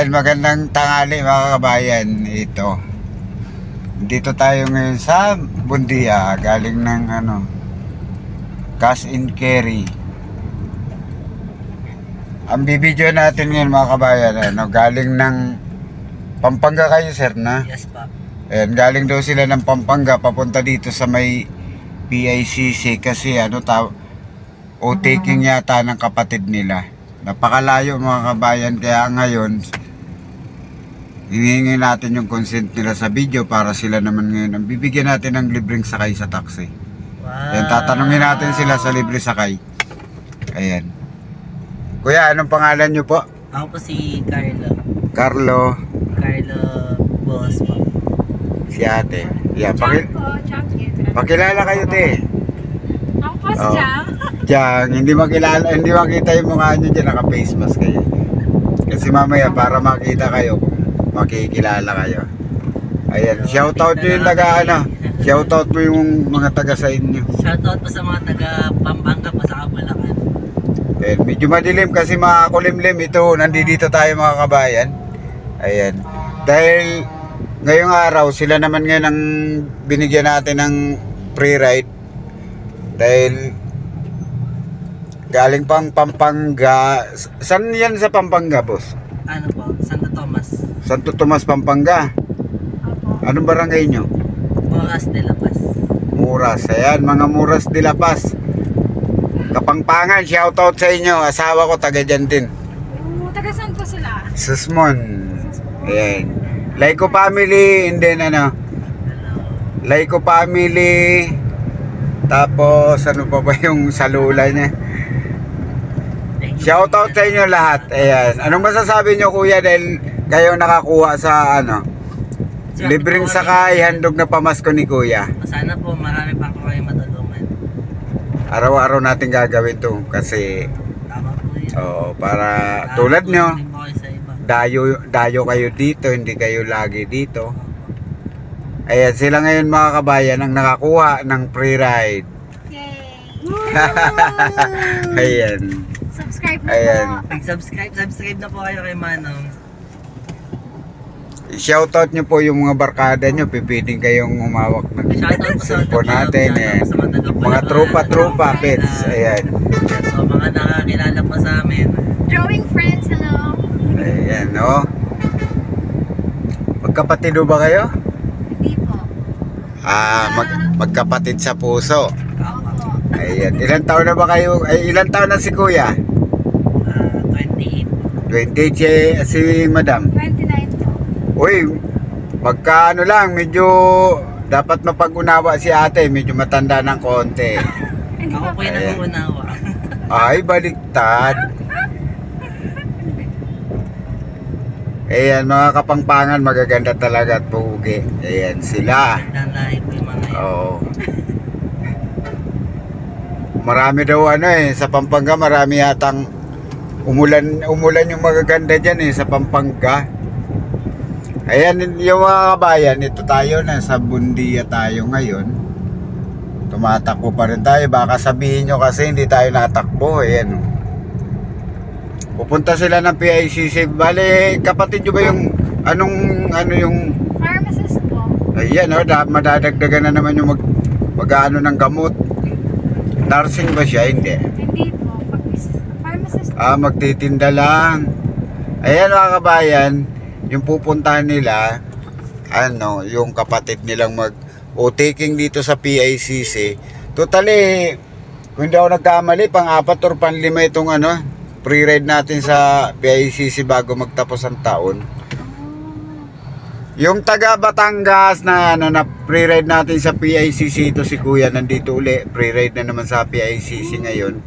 Ayan, magandang tanghali mga kabayan. Ito. Dito tayo ngayon sa Bundia, galing ng cash and carry. Ang bibidyo natin ngayon mga kabayan, galing ng Pampanga kayo sir na? Yes pa. Ayan, galing daw sila ng Pampanga papunta dito sa may PICC kasi o taking yata ng kapatid nila. Napakalayo mga kabayan, kaya ngayon hihingi natin yung consent nila sa video para sila naman ngayon ang bibigyan natin ng libreng sakay sa taxi. Wow. Ayan, tatanungin natin sila sa libre sakay. Ayan. Kuya, anong pangalan nyo po? Ako po si Carlo. Carlo. Carlo Boss po. Si ate. Yeah, pakilala kayo te. Ako po si Jang. Jang, hindi makita yung mukha nyo dyan, naka face mask kayo. Kasi mamaya para makita kayo kung makikilala kayo. Ayan, shoutout nyo yung shoutout mo yung mga taga sa inyo. Shoutout po sa mga taga Pampanga po sa Kabulacan. Ayan, medyo madilim kasi makulimlim ito. Nandito tayo mga kabayan. Ayan. Dahil ngayong araw sila naman ngayon ang binigyan natin ng free ride. Dahil galing pang Pampanga. Saan yan sa Pampanga, boss? Ano po? Santo Tomas. Santo Tomas, Pampanga. Anong barangay nyo? Moras de la Paz. Muras. Ayan, mga Muras de la Paz. Kapangpangan, shoutout sa inyo. Asawa ko, taga dyan din. Taga saan po sila? Susmon. Ayan. Laiko family, and then Laiko family. Tapos, ano pa ba yung salula niya? Shoutout sa inyo lahat. Ayan. Anong masasabi nyo kuya dahil kayo nakakuha sa libreng sakay, handog na pamasko ni kuya? Sana po marami pa ako kayo matulungan. Araw-araw natin gagawin to kasi Tama po yun. para tulad nyo, Din po kayo sa iba. dayo kayo dito, hindi kayo lagi dito. Ayan, sila ngayon mga kabayan ang nakakuha ng free ride. Yay! Ayan. Subscribe na Ayan. po. Subscribe na po kayo kay Manong. Shoutout nyo po yung mga barkada nyo, pipiling kayong umawak ng Shoutout po sa cellphone natin. shoutout po sa mga taga Mga Bulacan. tropa, pets. Ayan. So, mga nakakilala po sa amin. Drawing friends, hello. Ayan, no? Magkapatid ba kayo? Hindi po. Magkapatid sa puso. Opo. Ayan. Ilan taon na ba kayo? Ay, ilan taon na si kuya? 28. 28 si madam. 29 po. Uy, magkaano lang, medyo dapat mapag-unawa si ate, medyo matanda ng konti. Hindi Ako po yung Ayan. nangungunawa. Ay, baliktad. Ayan, mga kapangpangan, magaganda talaga at pugi. Ayan, sila. Gandang lahi po yung mga yun. Oo. Marami daw sa Pampanga, marami yatang umulan yung magaganda dyan sa Pampanga. Ayan yung mga kabayan, ito tayo na sa Bundia tayo ngayon. Tumatakbo pa rin tayo, baka sabihin nyo kasi hindi tayo natakbo. Ayan. Pupunta sila ng PICC. Bale, kapatid nyo ba yung yung Pharmacist po. ayan madadagdagan na naman yung mag-ano ng gamot. Nursing ba siya? Hindi. Hindi po. Pharmacist po. Magtitinda lang. Ayan mga kabayan, yung pupuntahan nila, yung kapatid nilang taking dito sa PICC. Totally, kung hindi ako nagkamali, pang-4 or pang-5 itong free ride natin sa PICC bago magtapos ang taon. Yung taga Batangas na na free ride natin sa PICC, ito si kuya nandito uli, free ride na naman sa PICC ngayon.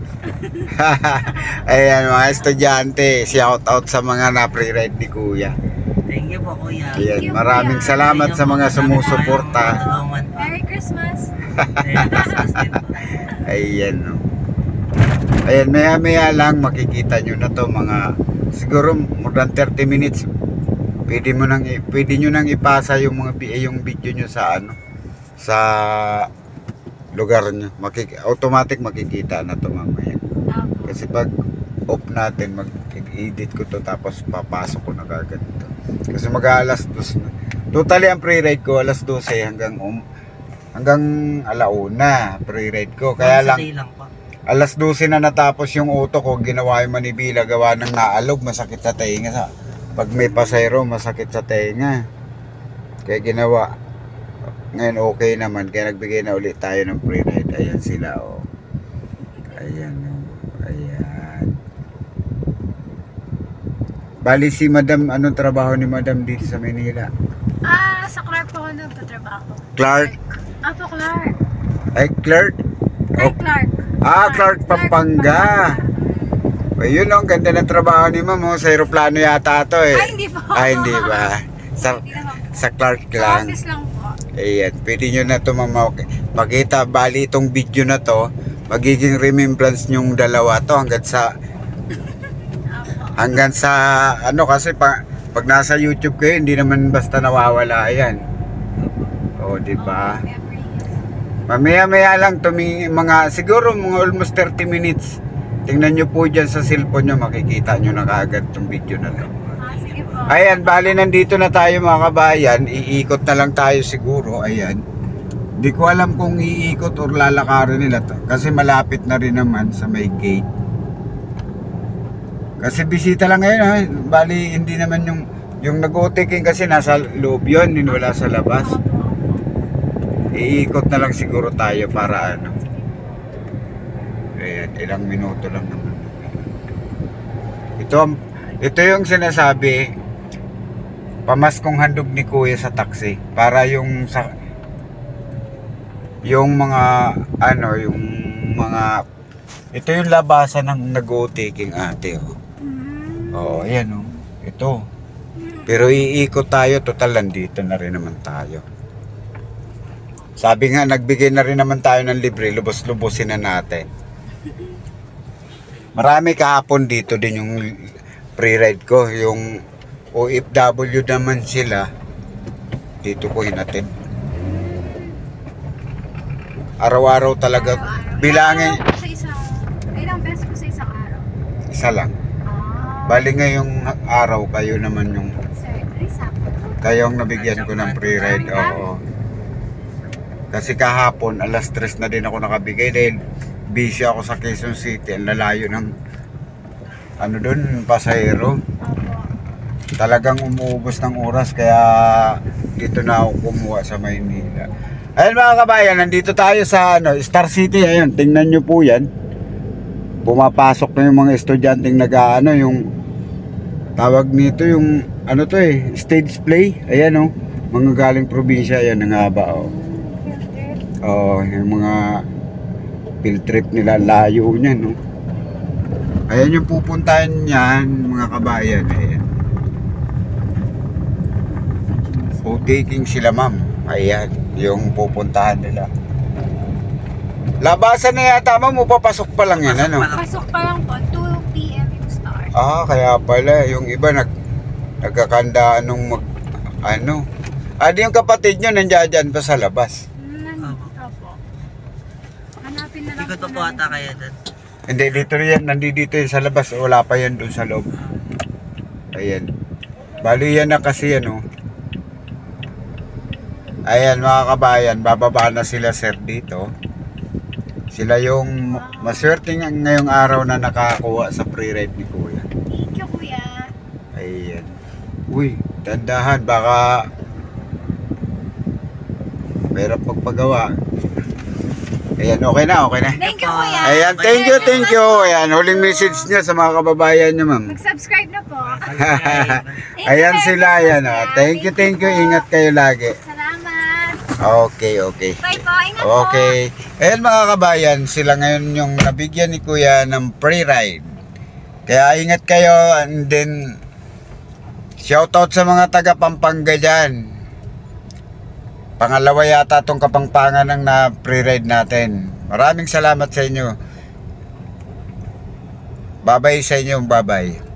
Ayan mga estudyante, shout out sa mga na free ride ni kuya. Thank you po, kuya. Ayan, maraming salamat sa mga sumusuporta. Merry Christmas. Merry Christmas din po. Ayan, no. Ayan, maya lang makikita nyo na to mga siguro more than 30 minutes. Pwede nyo nang ipasa yung yung video nyo sa lugar nyo. Automatic makikita na to mamaya. Kasi pag off natin edit ko to tapos papasok ko na kagad to. Kasi mag-alas 2 na. Totally ang pre-ride ko alas 12 hanggang alauna pre-ride ko. Kaya lang lang po. alas 12 na natapos yung auto ko, ginawa yung manibila, gawa ng naalog, masakit sa tenga. Pag may pasayro, masakit sa tenga. Kaya ginawa. Ngayon okay naman, kaya nagbigay na ulit tayo ng pre-ride. Ayan sila, oh. Ayan, oh. Ayan. Bali si Madam, anong trabaho ni Madam dito sa Manila? Sa Clark po ako nagtatrabaho. Clark? Apo, Clark. Ay, Clark? Ay, Clark. Clark, Pampanga. Ayun, oh, ang ganda ng trabaho ni Ma'am, oh. Sa aeroplano yata to, eh. Ay, hindi po. Hindi ba? Hindi naman po. Sa Clark Sa lang. office lang po. Ayan, pwede nyo na ito makita. Bali itong video na to, magiging remembrance nyong dalawa to hanggang sa ano, kasi pag nasa YouTube kayo, hindi naman basta nawawala yan. O, diba? Mamaya-maya lang siguro mga almost 30 minutes. Tingnan nyo po dyan sa cellphone nyo, makikita nyo na kaagad itong video na to. Sige po. Ayan, bali nandito na tayo mga kabayan. Iikot na lang tayo siguro. Ayan. Di ko alam kung iikot or lalakarin nila to. Kasi malapit na rin naman sa may gate. Kasi bisita lang ngayon, ha. Bali hindi naman yung nag-o-taking kasi nasa loob yun, wala sa labas. Iikot na lang siguro tayo para ano. Ayan, ilang minuto lang naman. Ito yung sinasabi, pamaskong handog ni Kuya sa taxi para yung mga ito yung labasan ng nag-o-taking ate, oh. Oo, ayan, oh. Ito. Pero iikot tayo, total nandito na rin naman tayo. Sabi nga, nagbigay na rin naman tayo ng libre, lubos-lubosin na natin. Marami kahapon dito din yung pre-ride ko, yung OFW naman sila, dito ko hinatid. Araw-araw talaga, bilangin. Ilang beses po sa isang araw? Isa lang. Bali ngayong araw, kayo naman yung kayong nabigyan ko ng pre-ride. Oo. Kasi kahapon, alas 3 na din ako nakabigay dahil busy ako sa Quezon City. Ang lalayo ng doon, pasahero. Talagang umuubos ng oras kaya dito na ako kumuha sa Maynila. Ayun mga kabayan, nandito tayo sa Star City. Ayun, tingnan nyo po yan. Pumapasok na yung mga estudyanteng yung tawag nito yung stage play. Ayan, oh, mga galing probinsya. Ayan, ang haba, oh. Oh, yung mga field trip nila, layo niyan, no. Ayan yung pupuntahan niyan, mga kabayan. Ayan. O-taking sila, ma'am. Ayan, yung pupuntahan nila. Labasan na yata, ma'am, papasok pa lang yan, ano? Pasok pa lang po, 2 PM yung start. Kaya pala, yung iba nagkakandaan nung di yung kapatid nyo nandiyan pa sa labas. Opo. Hanapin na lang Ikot pa po ata kaya doon. Hindi, dito yan, nandito yan sa labas. Wala pa yan doon sa loob. Ayan. Bali yan na kasi yan, oh. Ayan mga kabayan, bababa na sila sir dito. Sila yung maswerte ngayong araw na nakakuha sa pre-ride ni Kuya. Thank you, Kuya. Ayan. Uy, tandahan, baka mahirap magpagawa. Ayan, okay na. Thank you, Kuya. Ayan, thank you. Ayan, huling message niya sa mga kababayan niya, ma'am. Mag-subscribe na po. Ayan sila, ayan. Oh. Thank you. Ingat kayo lagi. Salamat. Okay. Bye po. Ingat po. Okay. Ayan mga kabayan, sila ngayon yung nabigyan ni Kuya ng pre-ride. Kaya ingat kayo, and then shoutout sa mga taga Pampanga dyan. Pangalawa yata itong Kapampangan ng na pre-ride natin. Maraming salamat sa inyo. Bye-bye sa inyo, bye-bye.